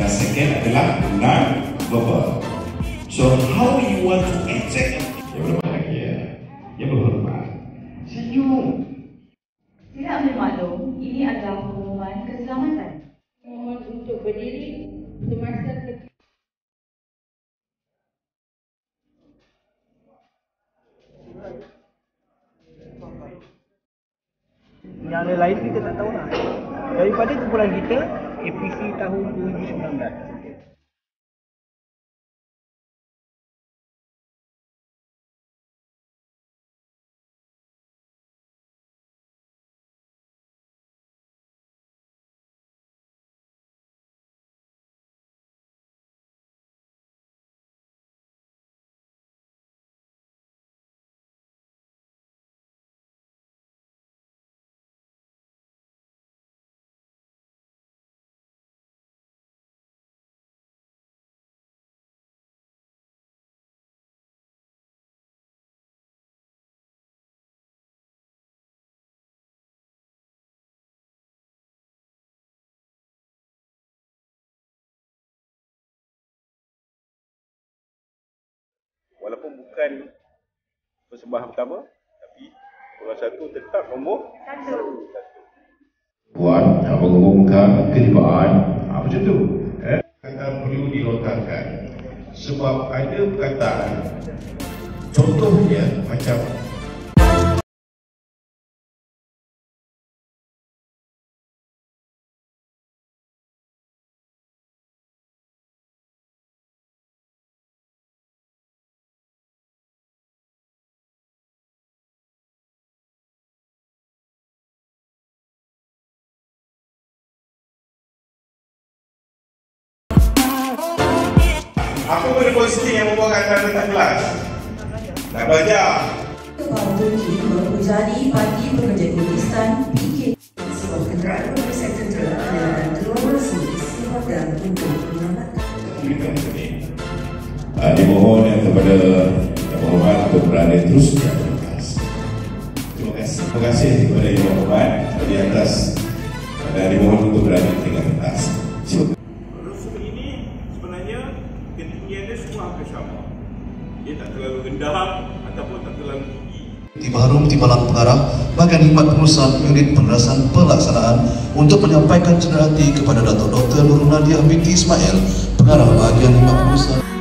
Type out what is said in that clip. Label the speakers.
Speaker 1: second adalah non-verbal. So how you want to eject? Yang berbahagia, yang berhormat, senyum.
Speaker 2: Tidak ambil maklum, ini adalah pengumuman keselamatan.
Speaker 3: Mohon untuk berdiri semasa
Speaker 4: yang lain kita tak tahu lah. Daripada kumpulan kita, APC tahun 2019.
Speaker 5: Walaupun bukan persembahan pertama, tapi nombor 1 tetap nombor 1.
Speaker 1: Puan nak mengumumkan kelibaan macam tu. Kata perlu dilontarkan sebab ada perkataan contohnya macam apa benda positif yang membuatkan anda datang kelas? Nak belajar.
Speaker 6: Kepala Turki menghujani Parti Pekerja Kurdistan PKK sebab kenderaan mobil sektor telah adalah keluar masuk sifatkan untuk menyelamatkan.
Speaker 1: Dimohon yang kepada Yang Berhormat untuk berada terus di atas. Terima kasih. Terima kasih kepada Yang Berhormat di atas dan dimohon untuk berada di atas.
Speaker 5: Rusuh ini sebenarnya ketinggiannya semua hampir sama. Dia tak terlalu rendah ataupun tak terlalu tinggi.
Speaker 7: Tiba harum Timbalan Pengarah bahkan khidmat pengurusan unit penerasan pelaksanaan untuk menyampaikan cenderahati kepada Datuk Dr. Nurul Nadia binti Ismail, Pengarah bahagian khidmat pengurusan.